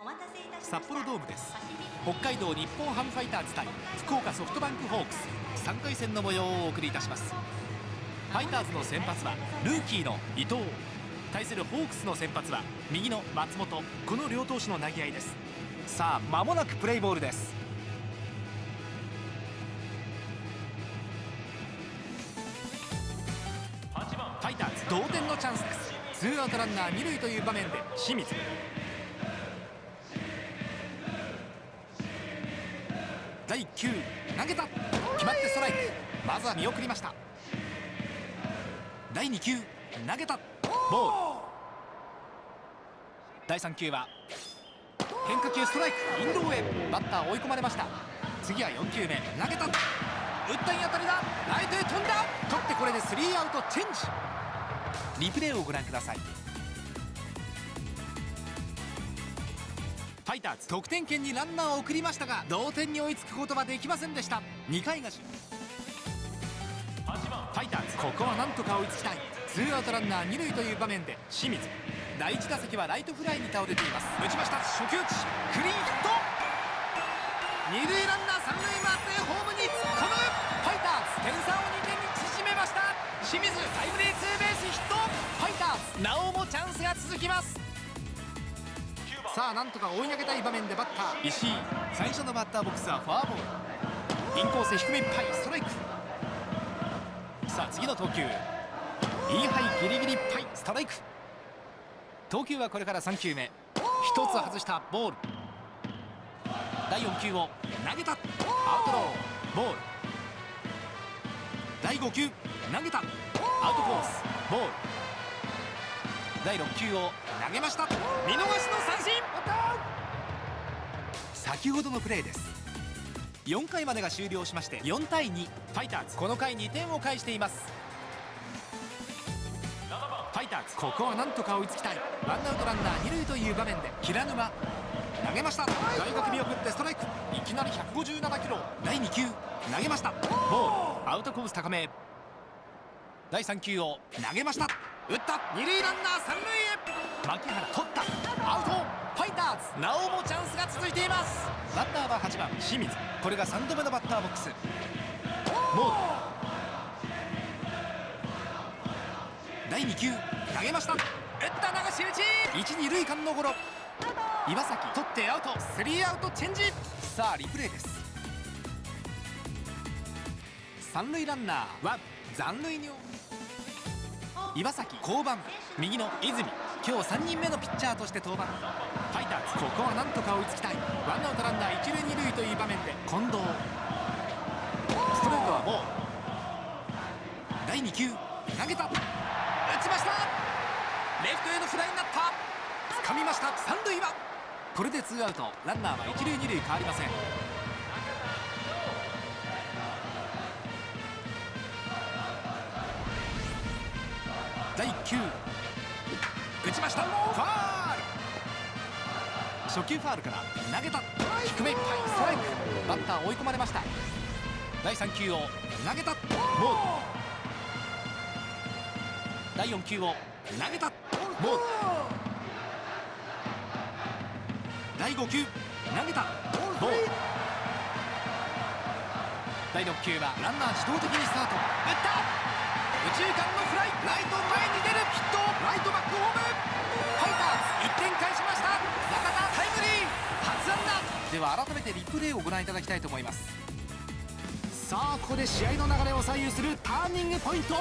札幌ドームです。北海道日本ハムファイターズ対福岡ソフトバンクホークス3回戦の模様をお送りいたします。ファイターズの先発はルーキーの伊藤、対するホークスの先発は右の松本、この両投手の投げ合いです。さあ間もなくプレイボールです。ファイターズ同点のチャンスです。ツーアウトランナー2塁という場面で清水、第1球投げた、決まってストライク。まずは見送りました。第2球投げた、ボール。第3球は変化球ストライク、インローへ。バッター追い込まれました。次は4球目投げた、打ったいい当たりだ、ライトへ飛んだ、取ってこれでスリーアウトチェンジ。リプレイをご覧ください。ファイターズ得点圏にランナーを送りましたが同点に追いつくことはできませんでした。2回がファイターズここはなんとか追いつきたい。ツーアウトランナー2塁という場面で清水、第1打席はライトフライに倒れています。打ちました、初球打ち、クリーンヒット。2塁ランナー3塁回ってホームに突っ込む。ファイターズ点差を2点に縮めました。清水タイムリーツーベースヒット。ファイターズなおもチャンスが続きます。さあなんとか追い上げたい場面でバッター石井、最初のバッターボックスはフォアボール。インコース低めいっぱい、ストライク。さあ次の投球、インハイギリギリいっぱい、ストライク。投球はこれから3球目、1つ外したボール。第4球を投げた、アウトロー、ボール。第5球投げた、アウトコース、ボール。第6球を投げました、見逃しの三振。先ほどのプレーです。4回までが終了しまして4対2。ファイターズこの回2点を返しています。ファイターズここはなんとか追いつきたい。ワンアウトランナー2塁という場面で平沼、投げました、外角見送ってストライク。いきなり157キロ。第2球投げました、ボール。アウトコース高め。第3球を投げました、打った、2塁ランナー3塁へ。牧原取った、アウト。ファイターズなおもチャンスが続いています。バッターは8番清水、これが3度目のバッターボックス。ボール。第2球投げました、打った流し打ち、1、2塁間のゴロ。岩崎取ってアウト、スリーアウトチェンジ。さあリプレイです。3塁ランナーは残塁に。岩崎降板、右の泉、今日3人目のピッチャーとして登板。ファイターズここはなんとか追いつきたい。ワンアウトランナー1塁2塁という場面で近藤、ストレートはボール。第2球投げた、打ちました、レフトへのフライになった、掴みました、三塁は。これでツーアウト、ランナーは1塁2塁変わりません。第1球打ちました、ファウル。初球ファウルから投げた、低めいっぱい、ストライク。バッター追い込まれました。第3球を投げた、ボール。第4球を投げた、ボール。第5球投げた、ボール。第6球はランナー自動的にスタート、打った、右中間のフライ、ライト前に出るヒット、ライトバックホーム。ファイターズ1点返しました。中田タイムリー、初安打。では改めてリプレイをご覧いただきたいと思います。さあここで試合の流れを左右するターニングポイント。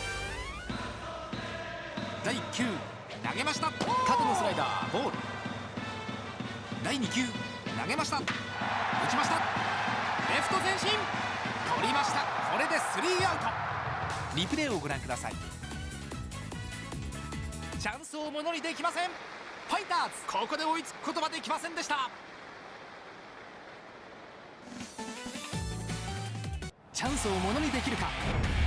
第1球投げました、縦のスライダー、ボール。第2球投げました、打ちました、レフト前進、取りました。これでスリーアウト。リプレイをご覧ください。チャンスをものにできません。ファイターズここで追いつくことはできませんでした。チャンスをものにできるか。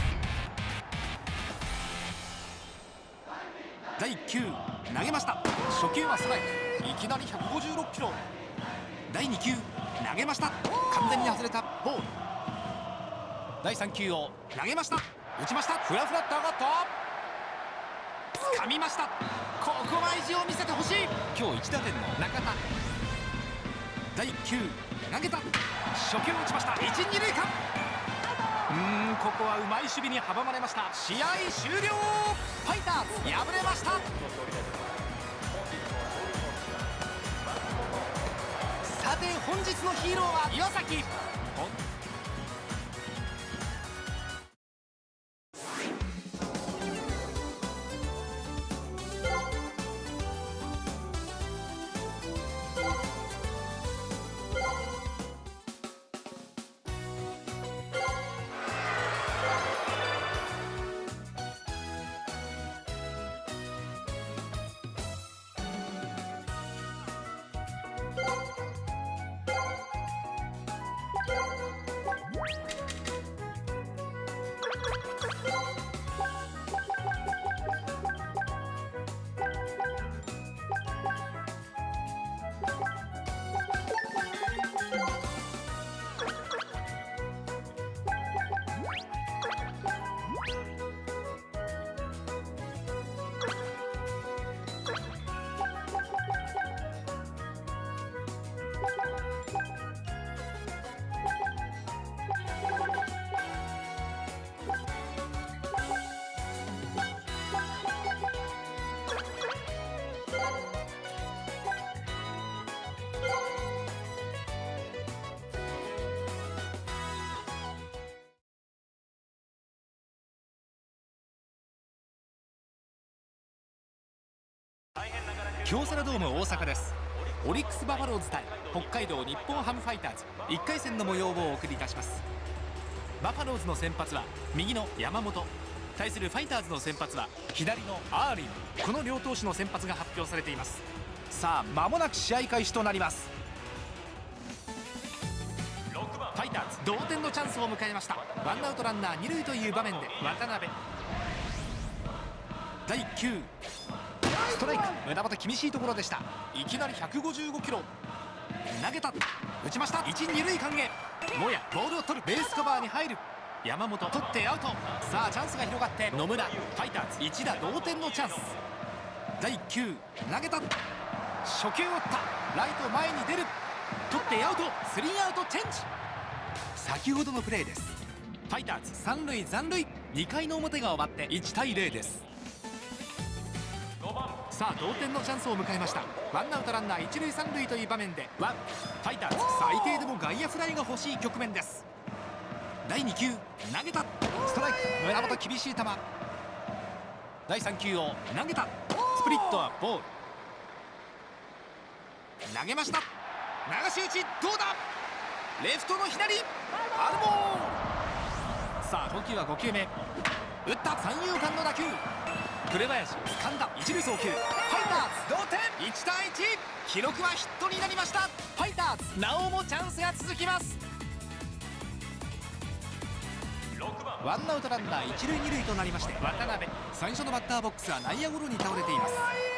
第1球投げました、初球はストライク、いきなり156キロ。第2球投げました、完全に外れた、ボール。第3球を投げました、打ちました、フラフラっと上がった、掴みました。ここは意地を見せてほしい。今日1打点の中田、 第1球投げた。初球打ちました。1、2塁間。ここはうまい守備に阻まれました。試合終了。ファイターズ敗れました。さて本日のヒーローは岩崎。京セラドーム大阪です。オリックスバファローズ対北海道日本ハムファイターズ1回戦の模様をお送りいたします。バファローズの先発は右の山本、対するファイターズの先発は左のアーリン。この両投手の先発が発表されています。さあ間もなく試合開始となります。ファイターズ同点のチャンスを迎えました。ワンアウトランナー2塁という場面で渡辺。第1球ストライク。胸元厳しいところでした。いきなり155キロ投げた。打ちました。1、2塁間へ。もやボールを取る。ベースカバーに入る。山本取ってアウト。さあチャンスが広がって野村。ファイターズ一打同点のチャンス。第1球投げた。初球を打った。ライト前に出る。取ってアウト。スリーアウトチェンジ。先ほどのプレーです。ファイターズ三塁残塁。2回の表が終わって1対0です。さあ同点のチャンスを迎えました。ワンアウトランナー1塁3塁という場面でファイターズ最低でも外野フライが欲しい局面です。第2球投げた。ストライク。胸元厳しい球。第3球を投げた。スプリットはボール。投げました。流し打ちどうだ。レフトの左アルボー。さあ投球は5球目。打った三遊間の打球。紅林掴んだ。一塁送球。ファイターズ同点1対1。記録はヒットになりました。ファイターズなおもチャンスが続きます。ワンアウトランナー1塁2塁となりまして渡辺。最初のバッターボックスは内野ゴロに倒れています。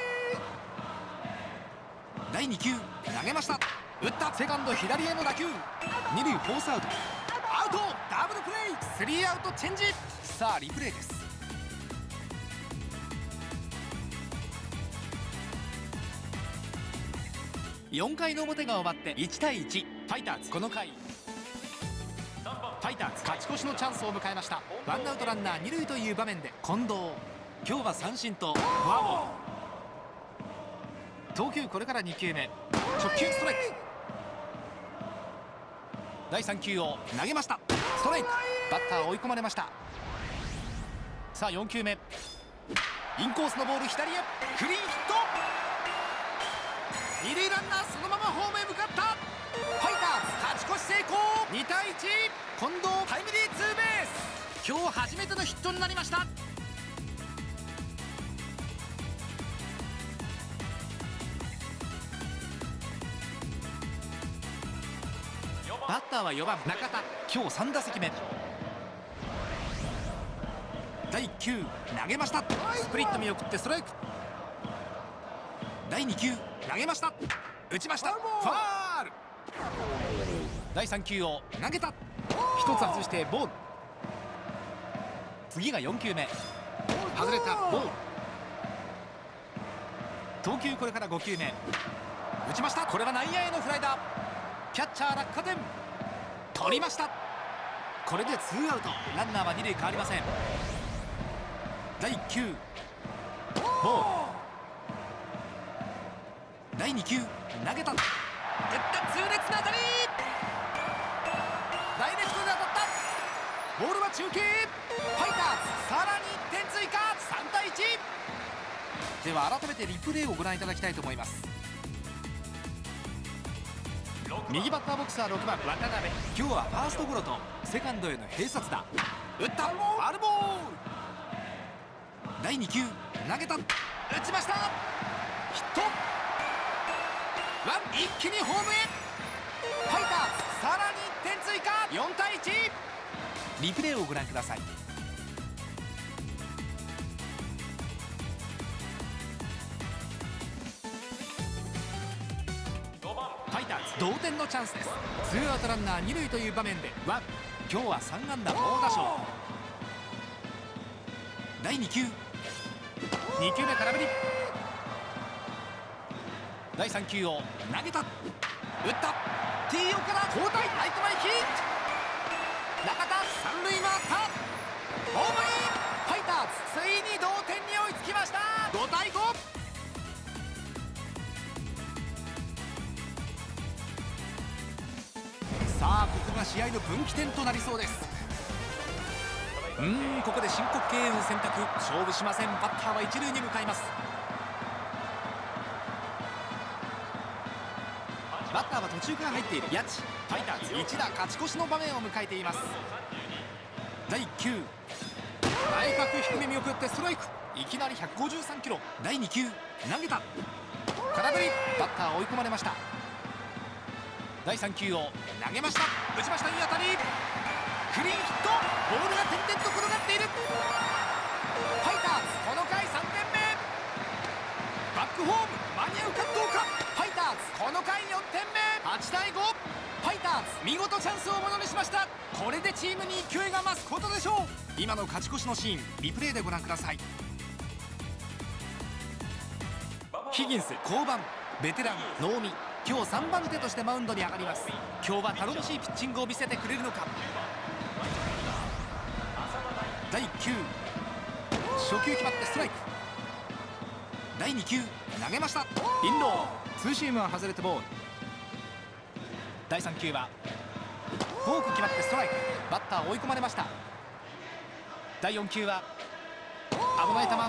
第2球投げました。打ったセカンド左への打球。2塁フォースアウト。アウト。ダブルプレー。スリーアウトチェンジ。さあリプレイです。4回の表が終わって1対1。ファイターズこの回ファイターズ勝ち越しのチャンスを迎えました。ワンアウトランナー2塁という場面で近藤。今日は三振とフォアボール。投球これから2球目。直球ストライク。第3球を投げました。ストライク。バッター追い込まれました。さあ4球目。インコースのボール左へ。クリーンヒット。二塁ランナーそのままホームへ向かった。ファイターズ勝ち越し成功。2対1。近藤タイムリーツーベース。今日初めてのヒットになりました。バッターは4番中田。今日3打席目。第1球投げました。スプリット見送ってストライク。第2球投げました。打ちました。ファール。第3球を投げた。1つ外してボール。次が4球目。外れたボール。投球これから5球目。打ちました。これは内野へのフライだ。 キャッチャー落下点、取りました。これでツーアウト、ランナーは2塁変わりません。第1球ボール、第2球投げた、打った、痛烈な当たり、ダイレクトで当たった。ボールは中継、ファイターズさらに1点追加、3対1。では改めてリプレイをご覧いただきたいと思います。右バッターボクサー6番渡辺、今日はファーストゴロとセカンドへの併殺打、打った、ファウルボール。第2球投げた、打ちました、ヒット、ワン、一気にホームへ。ファイターズさらに1点追加、4対1。リプレイをご覧ください。ファイターズ同点のチャンスです。ツーアウトランナー2塁という場面でワン、今日は3安打猛打賞。第2球、2球目空振り、第3球を投げた、打った、T 岡田交代、ライト前ヒット、中田三塁回った、ホームイン。ファイターズついに同点に追いつきました。5対5。さあここが試合の分岐点となりそうです。ここで申告敬遠を選択、勝負しません。バッターは一塁に向かいます。バッターは途中から入っている谷地。ファイターズ一打勝ち越しの場面を迎えています。第1球内角低め見送ってストライク、いきなり153キロ。第2球投げた、空振り、バッター追い込まれました。第3球を投げました、打ちました、いい当たり、クリーンヒット、ボールが点々と転がっている。ファイターズこの回3点目、バックホーム間に合うかどうか。ファイターズこの回4点目、8対5。ファイターズ見事チャンスをものにしました。これでチームに勢いが増すことでしょう。今の勝ち越しのシーン、リプレイでご覧ください。ヒギンス降板、ベテラン能見、今日3番手としてマウンドに上がります。今日は頼もしいピッチングを見せてくれるのか。第1球初球決まってストライク、第2球投げました、インロー、ツーシームは外れてボール。第3球はフォーク決まってストライク、バッター追い込まれました。第4球は危ない球、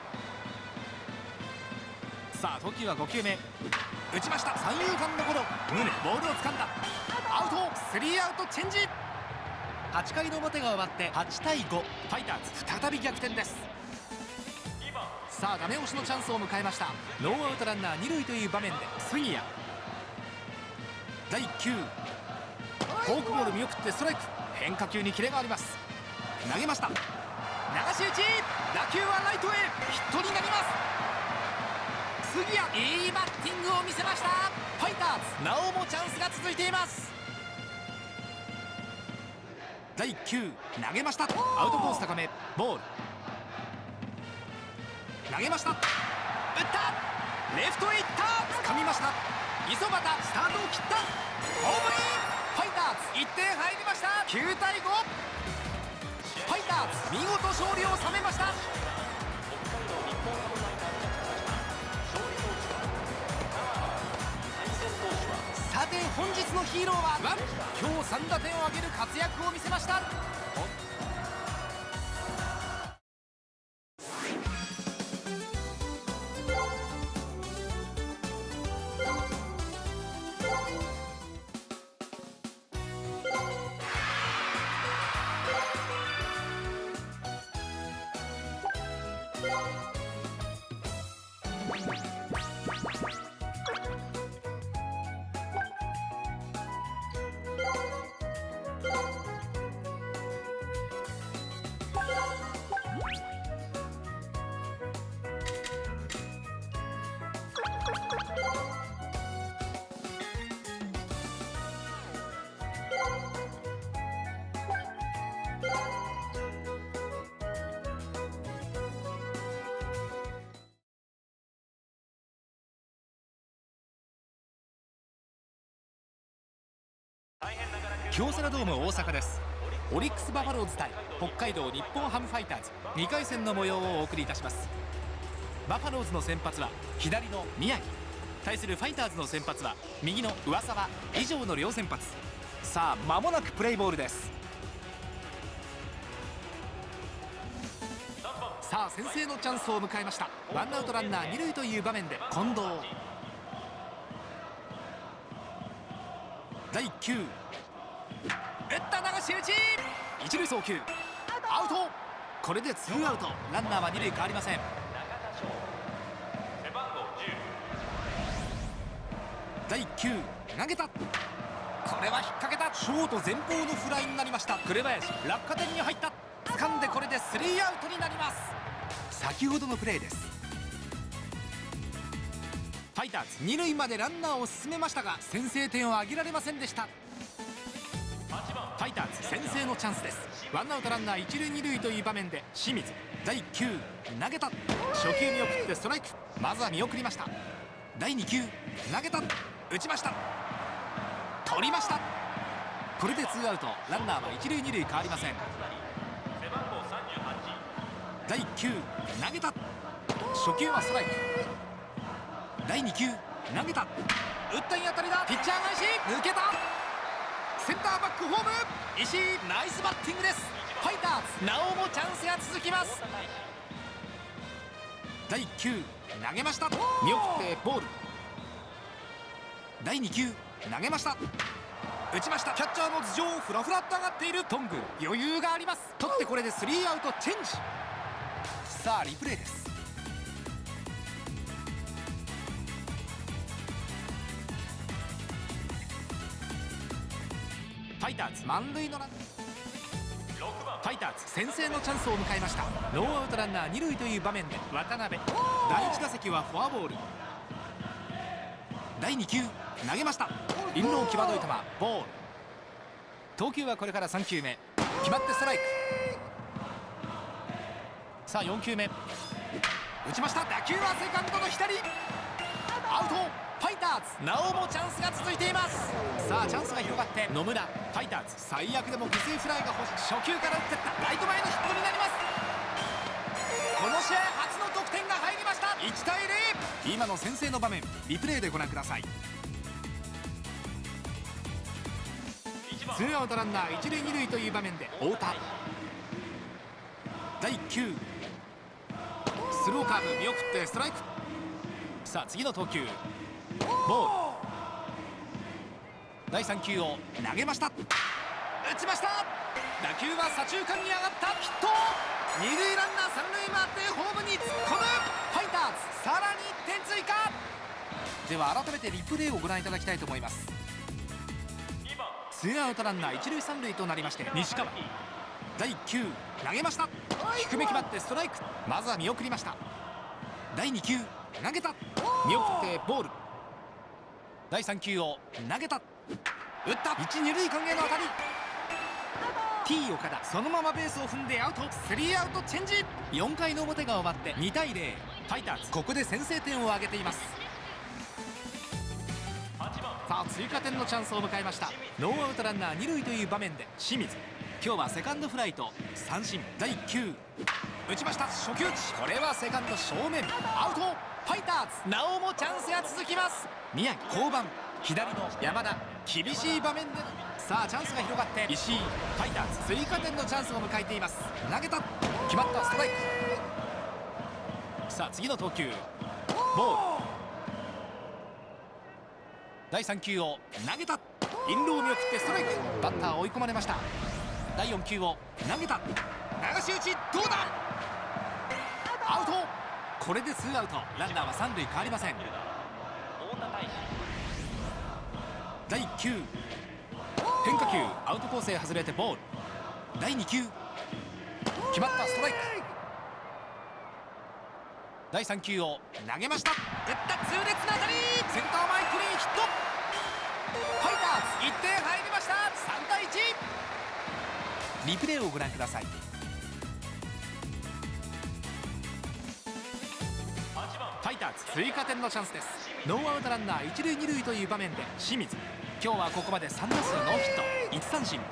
さあ投球は5球目、打ちました、三遊間のゴロ、宗ボールを掴んだ、アウト、スリーアウトチェンジ。8回の表が終わって8対5、ファイターズ再び逆転です。さあダメ押しのチャンスを迎えました。ノーアウトランナー2塁という場面で杉谷、第1球フォークボール見送ってストライク、変化球にキレがあります。投げました、流し打ち、打球はライトへ、ヒットになります。杉谷いいバッティングを見せました。ファイターズなおもチャンスが続いています。第1球投げました、アウトコース高め、ボール、投げました、打った、レフトへ行った、掴みました、磯端スタートを切った、ホームイン。ファイターズ1点入りました。9対5、ファイターズ見事勝利を収めました。さて本日のヒーローは今日3打点を挙げる活躍を見せました。 京セラドーム大阪です。オリックスバファローズ対北海道日本ハムファイターズ2回戦の模様をお送りいたします。バファローズの先発は左の宮城、対するファイターズの先発は右の上沢。以上の両先発。さあ間もなくプレイボールです。さあ先制のチャンスを迎えました。ワンアウトランナー2塁という場面で近藤。第1球、打った流し打ち、一塁送球アウト。これでツーアウト、ランナーは2塁変わりません。第1球投げた、これは引っ掛けた。ショート前方のフライになりました。紅林落下点に入った、掴んでこれでスリーアウトになります。先ほどのプレーです。ファイターズ2塁までランナーを進めましたが先制点を挙げられませんでした。ファイターズ先制のチャンスです。ワンアウトランナー1塁2塁という場面で清水。第1球投げた、初球見送ってストライク。まずは見送りました。第2球投げた、打ちました、取りました。これでツーアウト、ランナーは1塁2塁変わりません。第1球投げた、初球はストライク。第2球投げた、打ったに当たりだ、ピッチャー返し抜けた。センターバックホーム、石井ナイスバッティングです。ファイターズなおもチャンスが続きます。第1球投げました、見送ってボール。第2球投げました、打ちました。キャッチャーの頭上をフラフラっと上がっている頓宮、余裕があります。取ってこれでスリーアウトチェンジ。さあリプレイです。ファイターズ満塁のラン、ファイターズ先制のチャンスを迎えました。ノーアウトランナー2塁という場面で渡辺。第1打席はフォアボール。第2球投げました、インロー際どい球ボール。投球はこれから3球目、決まってストライク。さあ4球目打ちました、打球はセカンドの左、アウト。ファイターズなおもチャンスが続いています。さあチャンスが広がって野村。ファイターズ最悪でも犠牲フライが欲しい。初球から打ってったライト前のヒットになります。この試合初の得点が入りました。1対0。今の先制の場面リプレイでご覧ください。ツーアウトランナー1塁2塁という場面で太田。第1球スローカーブ見送ってストライク。さあ次の投球ボール。第3球を投げました、打ちました。打球は左中間に上がった、ヒット。二塁ランナー三塁回ってホームに突っ込む。ファイターズさらに1点追加。では改めてリプレイをご覧いただきたいと思います。ツーアウトランナー1塁3塁となりまして西川。第1球投げました、低め決まってストライク。まずは見送りました。第2球投げた、見送ってボール。第3球を投げた、打った、1、2塁間への当たり。T 岡田そのままベースを踏んでアウト。スリーアウトチェンジ。4回の表が終わって2対0。ファイターズここで先制点を挙げています。さあ追加点のチャンスを迎えました。ノーアウトランナー2塁という場面で清水。今日はセカンドフライと三振。第1球打ちました、初球打ち、これはセカンド正面アウト。ファイターズなおもチャンスが続きます。宮城降板、左の山田、厳しい場面でさあチャンスが広がって石井。ファイターズ追加点のチャンスを迎えています。投げた、決まったストライク。さあ次の投球ボール。第3球を投げた、インローを見送ってストライク。バッター追い込まれました。第4球を投げた、流し打ちどうだ、アウト。これでツーアウト、ランナーは3塁変わりません。第1球変化球アウトコースへ外れてボール。第2球決まったストライク。第3球を投げました、打った痛烈な当たり、センター前クリーンヒット。ファイターズ1点入りました。3対1。リプレイをご覧ください。ファイターズ追加点のチャンスです。ノーアウトランナー1塁2塁という場面で清水。 今日はここまで3打数ノーヒット1三振。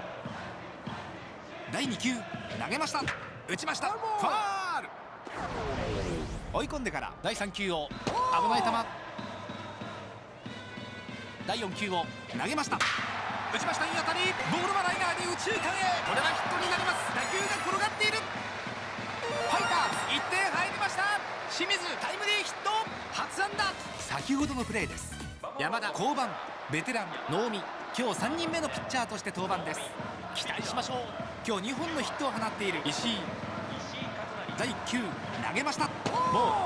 第2球投げました。打ちました。ファール。追い込んでから第3球を危ない球。第4球を投げました。打ちました。いい当たり。ボールはライナーに右中間へ。これはヒットになります。打球が転がっている。ファイターズ1点入りました。清水タイムリーヒット初安打。先ほどのプレーです。山田降板。ベテラン能見今日3人目のピッチャーとして登板です。期待しましょう。今日2本のヒットを放っている石井。第1球投げました。ボール。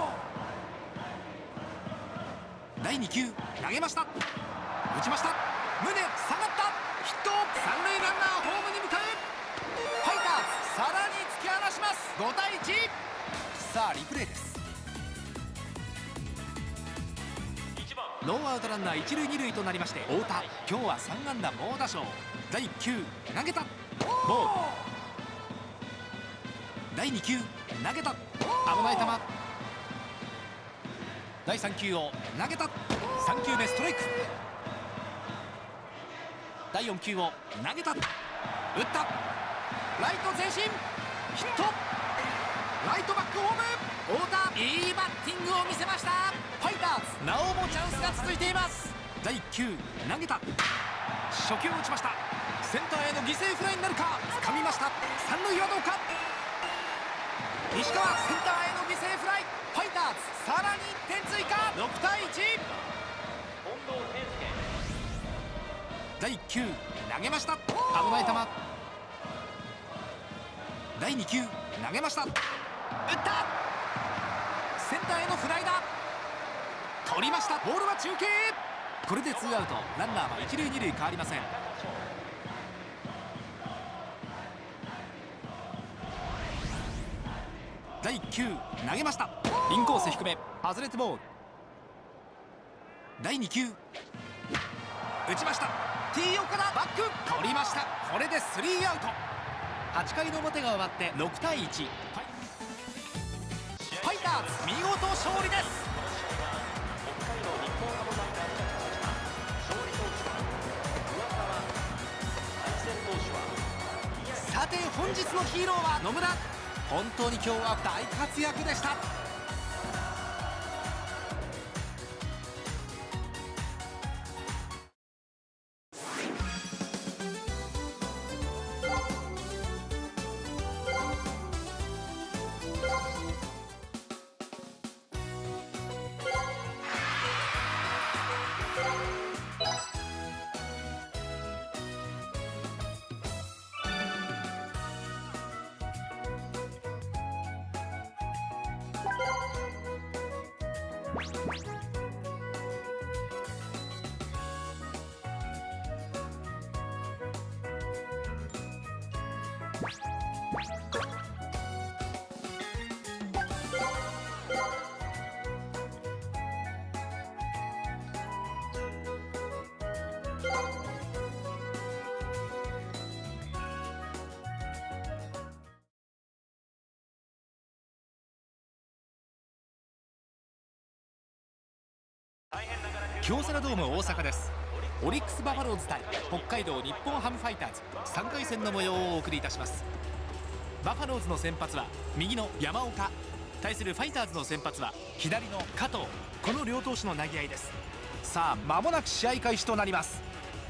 第2球投げました。打ちました。胸下がったヒット。三塁ランナーホームに向かう。ファイターズさらに突き放します。5対1。さあリプレイです。ノーアウトランナー1塁2塁となりまして、太田今日は3安打猛打賞。第1球投げた。ボール。第2球投げた。危ない球。第3球を投げた。3球目ストライク。第4球を投げた。打った。ライト前進ヒット。ライトバックホーム。太田いいバッティングを見せました。ファイターズなおもチャンスが続いています。第1球投げた。初球を打ちました。センターへの犠牲フライになるか。掴みました。三塁はどうか。西川センターへの犠牲フライ。ファイターズさらに1点追加。6対1。第1球投げました。危ない球。第2球投げました。打った。センターへのフライだ。取りました。ボールは中継。これでツーアウト。ランナーは1塁2塁変わりません。第1球投げました。インコース低め外れてボール。第2球打ちました。 T 岡田バック取りました。これでスリーアウト。8回の表が終わって6対1。ファイターズ見事勝利です。さて本日のヒーローは野村。本当に今日は大活躍でした。京セラドーム大阪です。オリックスバファローズ対北海道日本ハムファイターズ3回戦の模様をお送りいたします。バファローズの先発は右の山岡、対するファイターズの先発は左の加藤。この両投手の投げ合いです。さあ間もなく試合開始となります。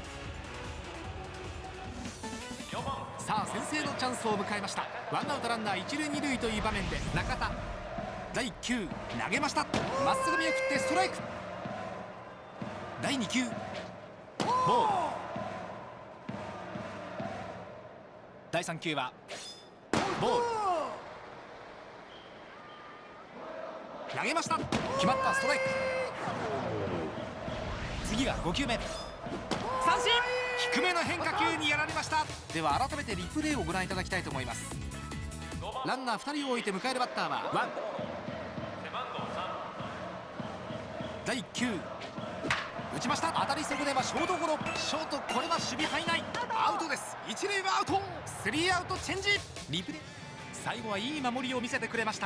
さあ先制のチャンスを迎えました。ワンアウトランナー1塁2塁という場面で中田。第1球投げました。まっすぐ見送ってストライク。第2球ボール。第3球はボール。投げました。決まったストライク。次が5球目。三振。低めの変化球にやられました。では改めてリプレイをご覧いただきたいと思います。ランナー2人を置いて迎えるバッターはワン。第1球打ちました。当たり損ねはショートゴロ。ショートこれは守備範囲内。アウトです。一塁はアウト。スリーアウトチェンジ。リプレイ。最後はいい守りを見せてくれました。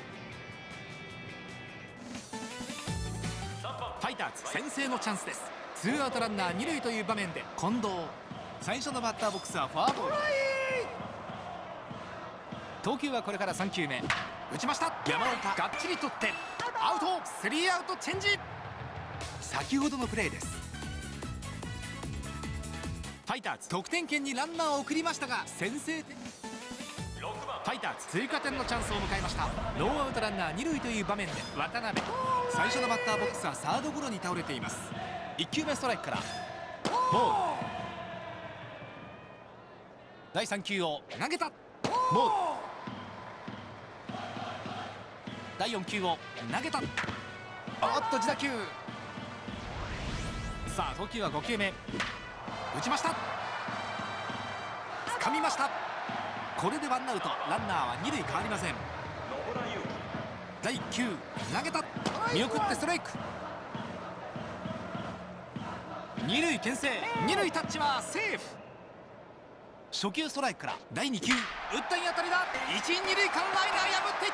ファイターズ先制のチャンスです。 ツーアウトランナー二塁という場面で近藤、最初のバッターボックスはフォアボール。投球はこれから3球目。打ちました。山岡がっちり取ってアウト。スリーアウトチェンジ。先ほどのプレーです。ファイターズ得点圏にランナーを送りましたが先制点。ファイターズ追加点のチャンスを迎えました。ノーアウトランナー二塁という場面で渡辺、最初のバッターボックスはサードゴロに倒れています。1球目ストライクからボール。第3球を投げたボール。第4球を投げた。自打球。さあ投球は5球目。打ちました。掴みました。これでワンアウト。ランナーは2塁変わりません。第1球投げた。見送ってストライク。2塁牽制。2塁タッチはセーフ。初球ストライクから第2球打ったい当たりだ。1、2塁間ライナー破っていった。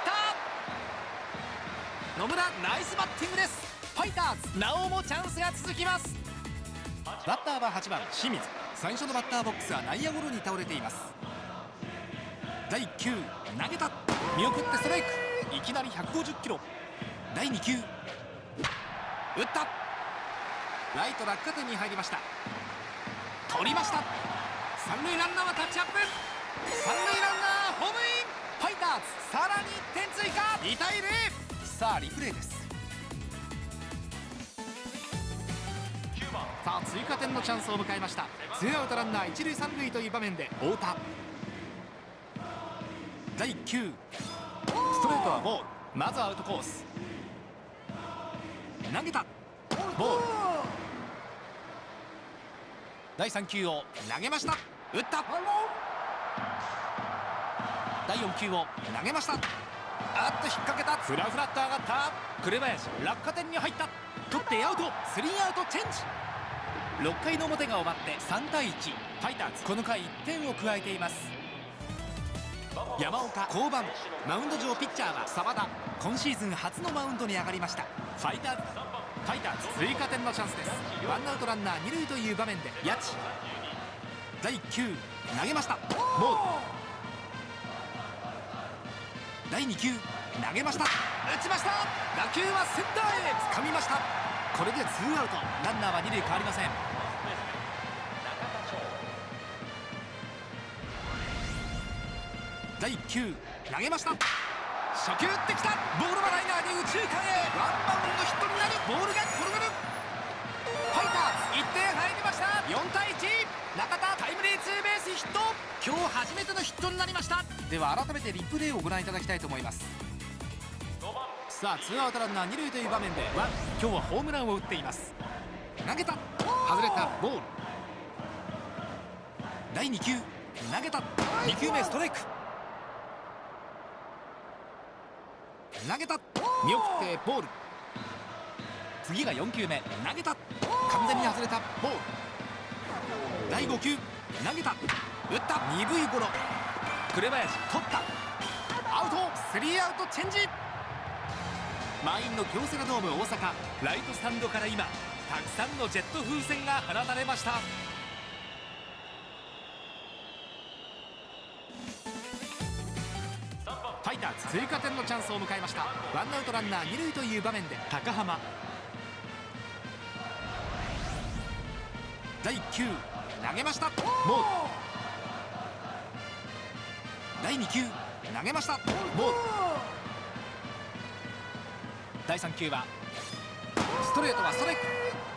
野村ナイスバッティングです。ファイターズなおもチャンスが続きます。バッターは8番清水。最初のバッターボックスは内野ゴロに倒れています。第1球投げた。見送ってストライク。いきなり150キロ。第2球打った。ライト落下点に入りました。取りました。三塁ランナーはタッチアップ。三塁ランナーホームイン。ファイターズさらに1点追加。2対0。さあリプレイです。さあ追加点のチャンスを迎えました。ツーアウトランナー一塁三塁という場面で太田、第1球ストレートはボール。まずはアウトコース。投げたボール。第3球を投げました。打った。第4球を投げました。引っ掛けた。フラフラっと上がった紅林。落下点に入った。取ってアウト。スリーアウトチェンジ。6回の表が終わって3対1。ファイターズこの回1点を加えています。山岡降板。マウンド上ピッチャーは澤田。今シーズン初のマウンドに上がりました。ファイターズ追加点のチャンスです。ワンアウトランナー二塁という場面で谷地。第1球投げました。ボール。第2球投げました。打ちました。打球はセンターへ掴みました。これでツーアウト。ランナーは二塁変わりません。第1球投げました。初球打ってきた。ボールはライナーで右中間へ。ワンバウンドヒットになる。ボールが転がる。ファイターズ1点入りました。4対1。中田タイムリーツーベースヒット。今日初めてのヒットになりました。では改めてリプレイをご覧いただきたいと思います。さあツーアウトランナー二塁という場面で今日はホームランを打っています。投げた。外れたボール。第2球投げた。2球目ストライク。投げた。見送ってボール。次が4球目投げた。完全に外れたボール。第5球投げた。打った。鈍いゴロ。紅林取った。アウト。スリーアウトチェンジ。満員の京セラドーム大阪。ライトスタンドから今たくさんのジェット風船が放たれました。ファイターズ追加点のチャンスを迎えました。ワンアウトランナー二塁という場面で高濱。第1球投げました。ボール。第2球投げました。ボール。第3球はストレートはストライク。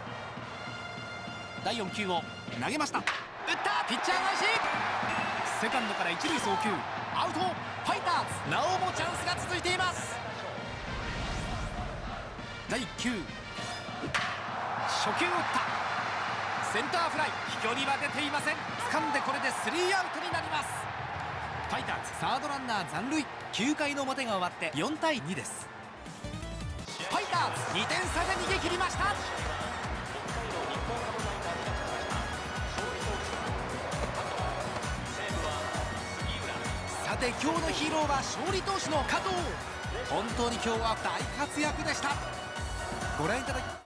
第4球を投げました。打った。ピッチャー返し。セカンドから一塁送球。アウト。ファイターズなおもチャンスが続いています。第1球初球打った。センターフライ。飛距離は出ていません。掴んでこれでスリーアウトになります。ファイターズサードランナー残塁。9回の表が終わって4対2です。ファイターズ2点差で逃げ切りました。さて今日のヒーローは勝利投手の加藤。本当に今日は大活躍でした。ご覧いただき